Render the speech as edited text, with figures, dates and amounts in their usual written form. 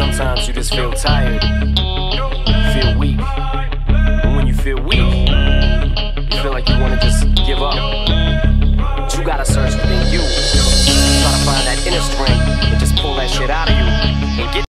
Sometimes you just feel tired, you feel weak. And when you feel weak, you feel like you wanna just give up. But you gotta search for